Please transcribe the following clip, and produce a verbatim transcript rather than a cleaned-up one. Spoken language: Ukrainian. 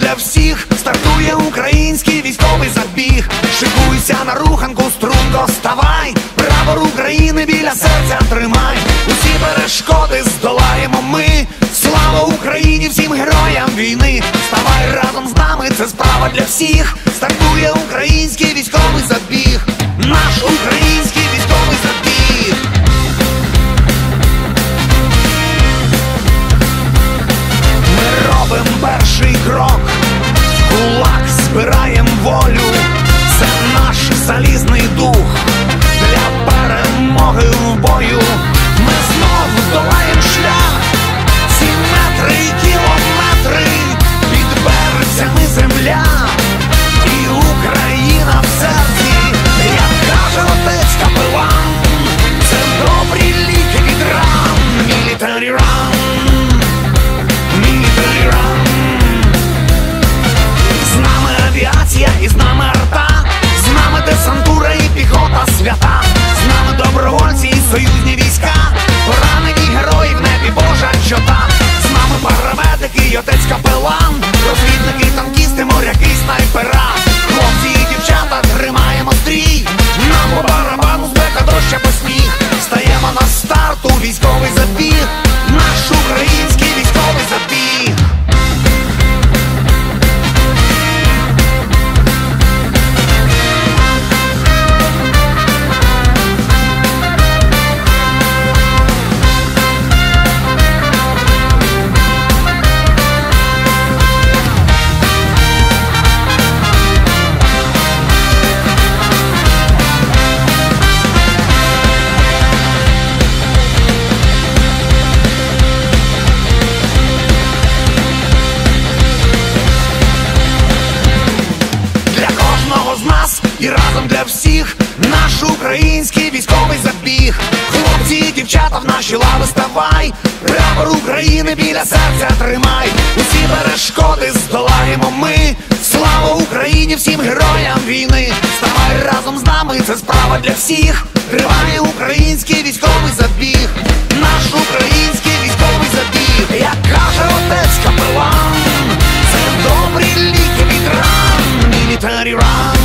для всіх стартує український військовий забіг. Шикуйся на руханку, струнко ставай, прапор України біля серця тримай. Усі перешкоди здолаємо ми. Слава Україні, всім героям війни. Ставай разом з нами, це справа для всіх. Стартує український військовий забіг. Наш український військовий забіг. Ми робимо перший крок, кулак збираєм волю. Це наш залізний дух для перемоги в бою. Ми знов долаєм шлях, ці метри і кілометри, під берцями земля і Україна в серці. Як каже отець капелан, це добрі ліки від ран. Military run, military run. З нами авіація і з нами арта, з нами десантура і піхота свята, з нами добровольці і союзні війська, поранені герої в небі Божа чота. З нами парамедики й отець капелан, розвідники, танкісти, моряки, снайпера. Хлопці і дівчата, тримаємо стрій, нам по барабану спека, дощ або сніг. Стаємо на старту, військовий забіг, наш український військовий забіг. І разом для всіх наш український військовий забіг. Хлопці і дівчата, в наші лави ставай, прапор України біля серця тримай. Усі перешкоди здолаємо ми. Слава Україні, всім героям війни. Ставай разом з нами, це справа для всіх. Триває український військовий забіг. Наш український військовий забіг. Як каже отець капелан, це добрі ліки від ран. Military run.